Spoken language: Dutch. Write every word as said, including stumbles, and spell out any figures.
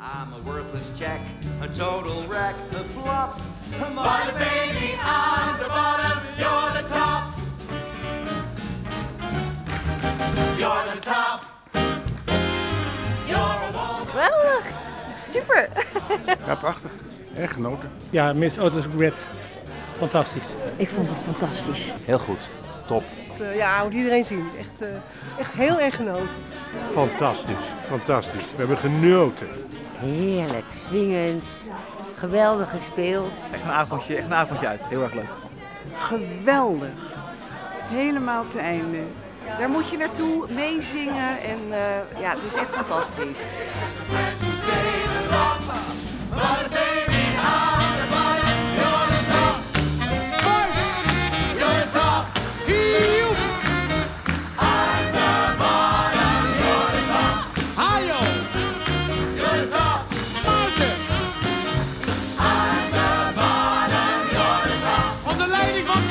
I'm a worthless jack, a total wreck, the flop. But baby, I'm the bottom, you're the top. You're the top. You're a woman. Geweldig! Super! Ja, prachtig. Echt genoten. Ja, Miss Otis Grid. Fantastisch. Ik vond het fantastisch. Heel goed. Top. Ja, moet iedereen zien. Echt, uh, echt heel erg genoten. Fantastisch. Fantastisch. We hebben genoten. Heerlijk, swingend, geweldig gespeeld. Echt een avondje, echt een avondje uit. Heel erg leuk. Geweldig. Helemaal te einde. Daar moet je naartoe meezingen en uh, ja, het is echt fantastisch. Onder leiding van